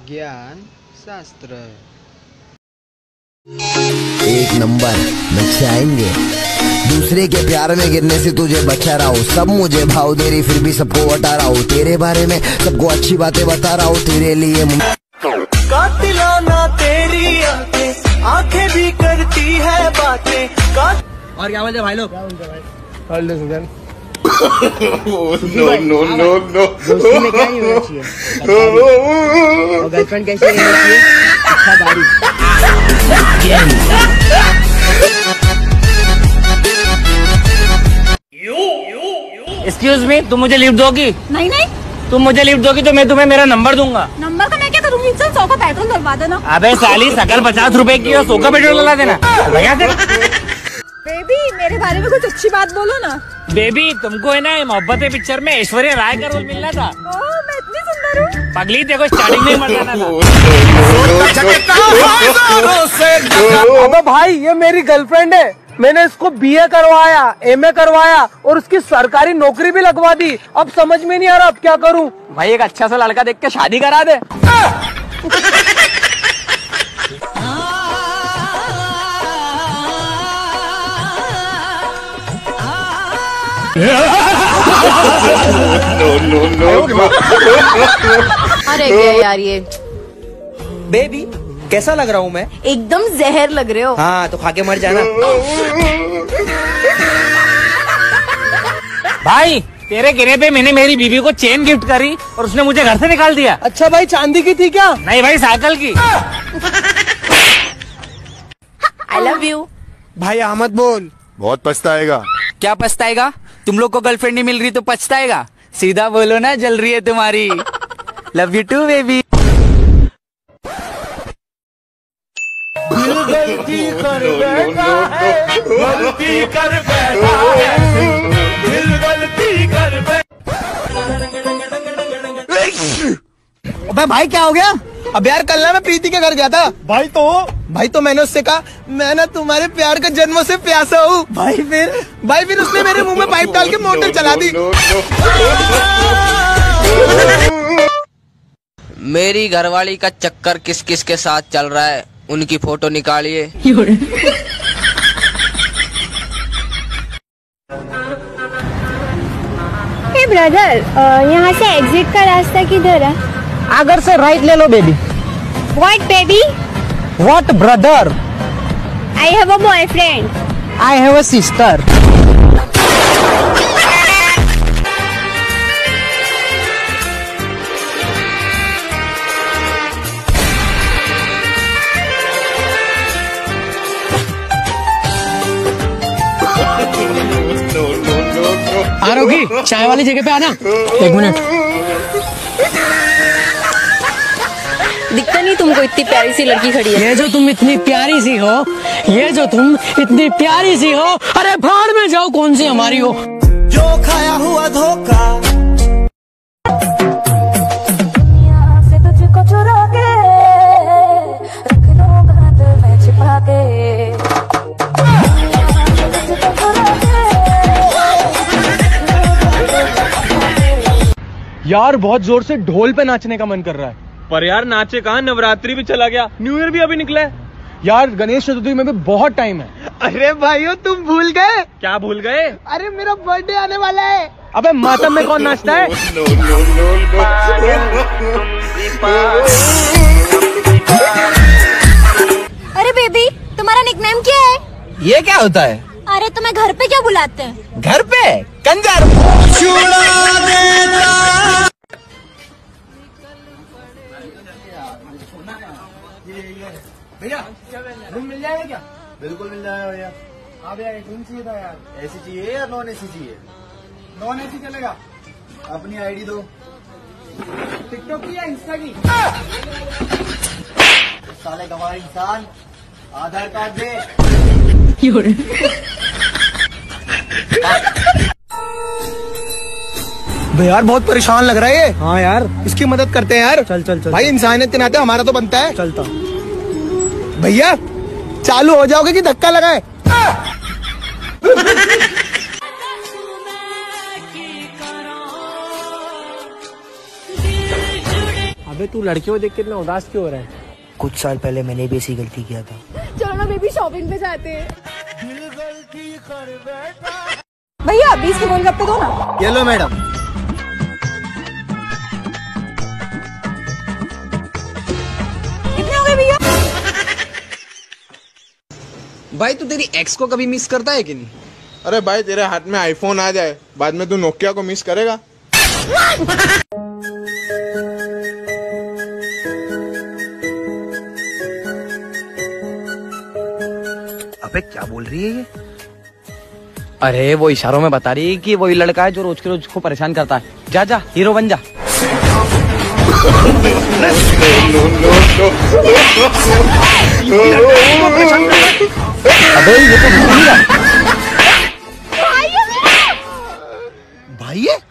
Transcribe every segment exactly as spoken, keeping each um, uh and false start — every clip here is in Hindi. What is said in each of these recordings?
ज्ञान शास्त्र। एक नंबर बच्चे आएंगे, दूसरे के प्यार में गिरने से तुझे बचा रहा हूँ। सब मुझे भाव दे रही फिर भी सबको बता रहा हूँ। तेरे बारे में सबको अच्छी बातें बता रहा हूँ। तेरे लिए कातिलाना तेरी आंखें आंखें भी करती है बातें। और क्या बोलते हैं भाई लोग? नो नो नो नो दोस्ती में क्या नहीं होना चाहिए? और गर्लफ्रेंड कैसी रहनी चाहिए? अच्छा गाड़ी। एक्सक्यूज मी, तुम मुझे लिफ्ट दोगी? नहीं नहीं, तुम मुझे लिफ्ट दोगी तो मैं तुम्हें मेरा नंबर दूंगा। नंबर का मैं क्या करूँगी? चल सौ का पेट्रोल डलवा देना। अबे साली, सकल पचास रुपए की और सौ का पेट्रोल डला देना। भैया बेबी, मेरे बारे में कुछ अच्छी बात बोलो ना। बेबी, तुमको है ना मोहब्बत पिक्चर में ऐश्वर्या राय का रोल मिलना था। ओह, मैं इतनी सुंदर हूँ। पगली, देखो स्टार्टिंग में ही मर जाना था। अबे भाई, ये मेरी गर्लफ्रेंड है। मैंने इसको बीए करवाया, एमए करवाया और उसकी सरकारी नौकरी भी लगवा दी। अब समझ में नहीं आ रहा अब क्या करूं। भाई, एक अच्छा सा लड़का देख के शादी करा दे। No no no. अरे क्या यार, ये बेबी कैसा लग रहा हूँ मैं? एकदम जहर लग रहे हो। हाँ, तो खा के मर जाना। भाई, तेरे गिरे पे मैंने मेरी बीवी को चेन गिफ्ट करी और उसने मुझे घर से निकाल दिया। अच्छा भाई, चांदी की थी क्या? नहीं भाई, साइकिल की। I love you. भाई अहमद बोल। बहुत पछताएगा। क्या पछताएगा? तुम लोग को गर्लफ्रेंड नहीं मिल रही तो पछताएगा? सीधा बोलो ना, जल रही है तुम्हारी। Love you too baby. गलती कर बैठा है, गलती कर बैठा है, दिल गलती कर बैठा। अबे भाई, क्या हो गया? अब यार, कल ना मैं प्रीति के घर गया था। भाई तो भाई तो मैंने उससे कहा, मैं ना तुम्हारे प्यार का जन्मों से प्यासा हूँ। भाई फिर भाई फिर उसने मेरे मुंह में पाइप डाल के मोटर चला दी। मेरी घरवाली का चक्कर किस किस के साथ चल रहा है, उनकी फोटो निकालिए। हे ब्रदर, यहाँ से एग्जिट का रास्ता किधर है? अगर से राइट ले लो baby. What baby? What brother? I have a boyfriend. I have a sister. आरोगी, चाय वाली जगह पे आना। एक मिनट। दिखता नहीं तुमको इतनी प्यारी सी लड़की खड़ी है? ये जो तुम इतनी प्यारी सी हो, ये जो तुम इतनी प्यारी सी हो, अरे भाड़ में जाओ, कौन सी हमारी हो। जो खाया हुआ धोखा से तुझको चुरा के रख दूंगा दिल में छिपा के। यार, बहुत जोर से ढोल पे नाचने का मन कर रहा है। पर यार, नाचे कहाँ, नवरात्रि भी चला गया, न्यू ईयर भी अभी निकला है। यार, गणेश चतुर्थी में भी बहुत टाइम है। अरे भाइयों, तुम भूल गए? क्या भूल गए? अरे मेरा बर्थडे आने वाला है। अबे मातम में कौन नाचता है? No no no no. अरे बेबी, तुम्हारा निकनेम क्या है? ये क्या होता है? अरे तुम्हें घर पे क्या बुलाते हैं? घर पे कंजर। भैया, रूम मिल जाएगा क्या? बिल्कुल मिल जाएगा भैया। हाँ भैया, एक रूम चाहिए था यार। एसी चाहिए या नॉन एसी चाहिए? नॉन एसी चलेगा। अपनी आईडी दो। टिकटॉक की या इंस्टा की? साले गवार इंसान, आधार कार्ड दे। यार, बहुत परेशान लग रहा है ये। हाँ यार, इसकी मदद करते हैं यार। चल चल चल भाई, इंसानियत के नाते हमारा तो बनता है। चलता भैया, चालू हो जाओगे कि धक्का लगाए? अबे तू लड़कियों को देख के इतना उदास क्यों हो रहा है? कुछ साल पहले मैंने भी ऐसी गलती किया था। चलो ना बेबी शॉपिंग पे जाते हैं। भैया बीस के गोलगप्पे दो ना। ये लो मैडम। कितने हो गए भैया? भाई तू तेरी एक्स को कभी मिस करता है कि नहीं? अरे भाई तेरे हाथ में आईफोन आ जाए बाद में तू नोकिया को मिस करेगा? अबे क्या बोल रही है ये? अरे वो इशारों में बता रही है कि वही लड़का है जो रोज के रोज को परेशान करता है। जा जा हीरो बन जा। अबे ये तो भूल गया। भाई है?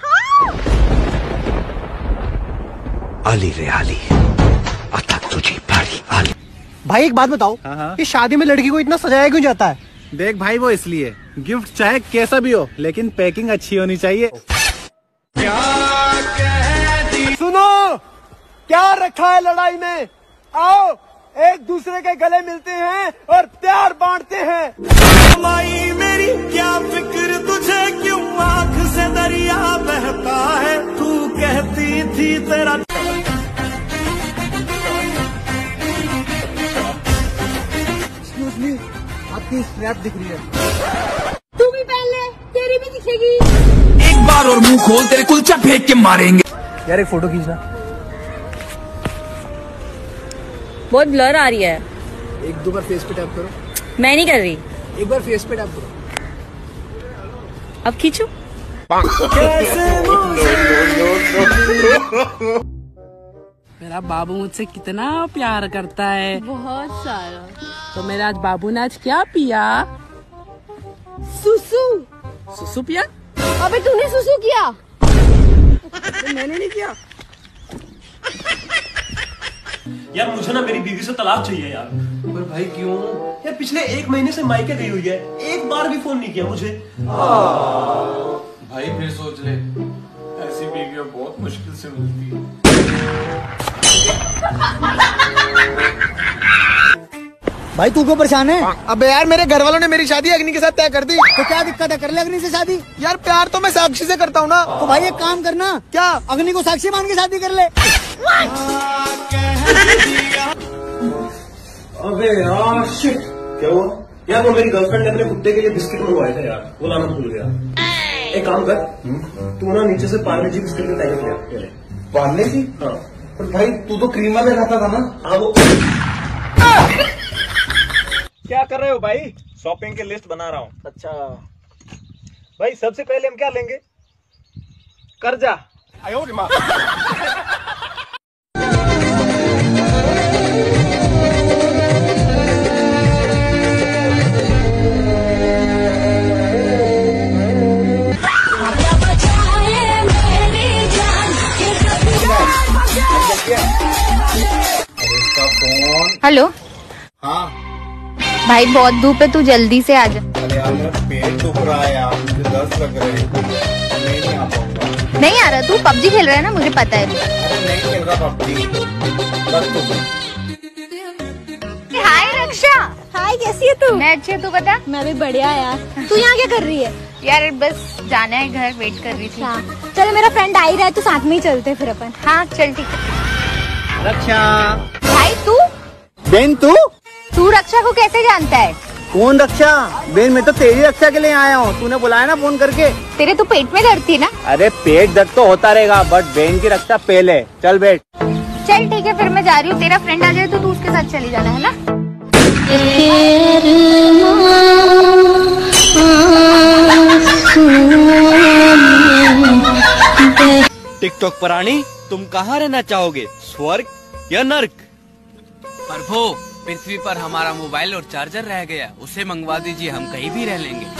आली रे आली, अथक तुझी भारी आली। भाई एक बात बताओ, कि शादी में लड़की को इतना सजाया क्यों जाता है? देख भाई वो इसलिए, गिफ्ट चाहे कैसा भी हो लेकिन पैकिंग अच्छी होनी चाहिए। सुनो, क्या रखा है लड़ाई में? आओ एक दूसरे के गले मिलते हैं और प्यार बांटते हैं। माई मेरी क्या फिक्र तुझे, क्यों आँख से दरिया बहता है, तू कहती थी तेरा। एक्सक्यूज मी, आपकी स्नैप दिख रही है। तू भी पहन ले, तेरी भी दिखेगी। एक बार और मुंह खोल, तेरे कुलचा फेंक के मारेंगे। यार एक फोटो खींचना। बहुत ब्लर आ रही है। एक दो बार फेस पे टैप करो। मैं नहीं कर रही। एक बार फेस पे टैप करो। अब खींचो। मेरा बाबू मुझसे कितना प्यार करता है, बहुत सारा। तो मेरा आज बाबू ने आज क्या पिया? सुसु। सुसु पिया? अबे तूने सुसु किया? मैंने नहीं किया। यार मुझे ना मेरी बीवी से तलाक चाहिए यार। पर भाई क्यों? यार पिछले एक महीने से मायके गई हुई है, एक बार भी फोन नहीं किया मुझे। भाई फिर सोच ले, ऐसी बीवियां बहुत मुश्किल से मिलती है। भाई तू क्यों परेशान है? अबे यार मेरे घर वालों ने मेरी शादी अग्नि के साथ तय कर दी। तो क्या दिक्कत है, कर ले अग्नि से शादी। यार प्यार तो मैं साक्षी से करता हूँ ना। तो भाई एक काम करना, क्या अग्नि को साक्षी मान के शादी कर ले। अबे यार शिट, क्या हुआ? यार वो मेरी गर्लफ्रेंड ने अपने कुत्ते के लिए बिस्किट मंगवाए थे यार, वो लाना भूल गया। एक काम कर, तू ना नीचे से पार्ले जी बिस्किट के पैकेट ले आ। पार्ले जी? हाँ। पर भाई तू तो क्रीमर में खाता था ना? हाँ वो। क्या कर रहे हो भाई? शॉपिंग की लिस्ट बना रहा हूँ। अच्छा भाई, सबसे पहले हम क्या लेंगे? कर्जा। आयो रे माँ। हेलो। हाँ भाई बहुत धूप है, तू जल्दी से आ जा। अरे यार मेरा पेट दुख रहा है यार, मुझे दर्द लग रहे हैं, नहीं नहीं आ पाऊंगा। नहीं आ रहा? तू पबजी खेल रहा है ना, मुझे पता है। अरे नहीं खेल रहा पबजी, बस तू। हाय रक्षा। हाय, कैसी है तू? मैं अच्छी हूँ, तू बता। मैं भी बढ़िया यार। तू यहाँ क्या कर रही है? यार बस जाना है घर, वेट कर रही थी। हाँ। चलो मेरा फ्रेंड आ ही रहा है, तो साथ में ही चलते फिर अपन। हाँ चल ठीक है। रक्षा। भाई तू? बेन तू? तू रक्षा को कैसे जानता है? कौन रक्षा? बेन मैं तो तेरी रक्षा के लिए आया हूँ, तूने बुलाया ना फोन करके। तेरे तो पेट में दर्द थी ना? अरे पेट दर्द तो होता रहेगा, बट बेन की रक्षा पहले। चल बैठ। चल ठीक है, फिर मैं जा रही हूँ। तेरा फ्रेंड आ जाए तो तू उसके साथ चली जाना, है ना? टिकटॉक प्राणी, तुम कहाँ रहना चाहोगे, स्वर्ग या नर्क? प्रभु, पृथ्वी पर हमारा मोबाइल और चार्जर रह गया, उसे मंगवा दीजिए, हम कहीं भी रह लेंगे।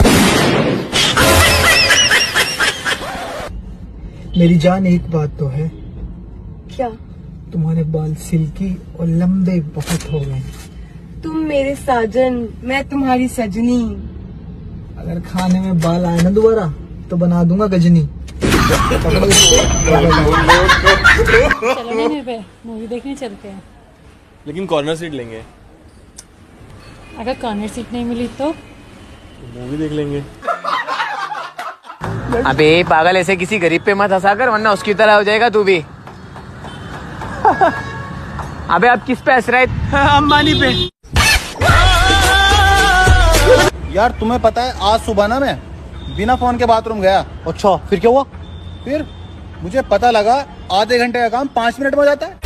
मेरी जान एक बात तो है। क्या? तुम्हारे बाल सिल्की और लंबे बहुत हो गए। तुम मेरे साजन, मैं तुम्हारी सजनी। अगर खाने में बाल आए ना दोबारा तो बना दूंगा गजनी। चलो ना निर्भय, मूवी देखने चलते हैं। लेकिन कॉर्नर सीट लेंगे। अगर कॉर्नर सीट नहीं मिली तो मूवी देख लेंगे। अबे पागल, ऐसे किसी गरीब पे मत हंसा कर, वरना उसकी तरह हो जाएगा तू भी। अबे अब किस पे हंस रहा है? अंबानी पे। यार तुम्हें पता है आज सुबह ना मैं बिना फोन के बाथरूम गया। अच्छा फिर क्या हुआ? फिर मुझे पता लगा आधे घंटे का काम पाँच मिनट में हो जाता है।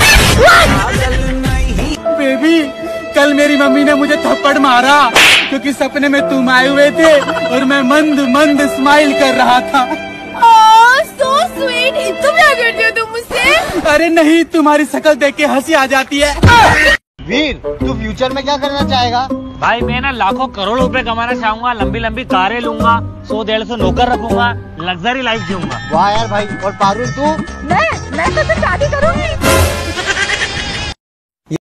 बेबी, कल मेरी मम्मी ने मुझे थप्पड़ मारा क्योंकि सपने में तुम आए हुए थे और मैं मंद मंद स्माइल कर रहा था। सो स्वीट, इतना प्यार करते हो तुम मुझसे? अरे नहीं, तुम्हारी शक्ल देख के हंसी आ जाती है। वीर, तू फ्यूचर में क्या करना चाहेगा? भाई मैं ना लाखों करोड़ों रुपए कमाना चाहूंगा, लंबी लंबी कारें लूंगा, सौ डेढ़ सौ नौकर रखूंगा, लग्जरी लाइफ जीऊंगा। वाह यार भाई, और पारुल तू? मैं मैं तो शादी करूंगी।